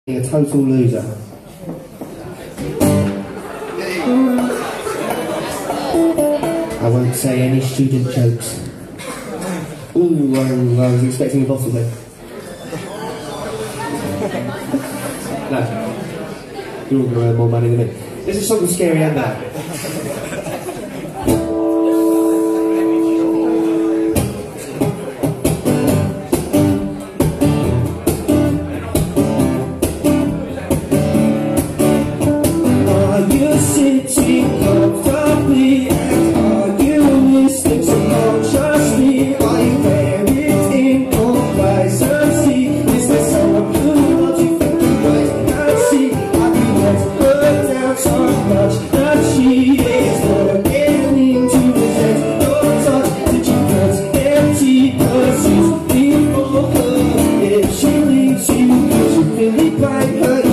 A total loser. I won't say any student jokes. Ooh, I was expecting a bottle there. No, you're all going to earn more money than me. This is something scary and bad. Sitting comfortably and arguing mistakes alone. Trust me, are you buried in complacency? Is there someone who loves you from the way I see? I've been let her down so much that she is forgetting to resent your touch. Did you put empty purses before her? If she leaves you, could you really blame her?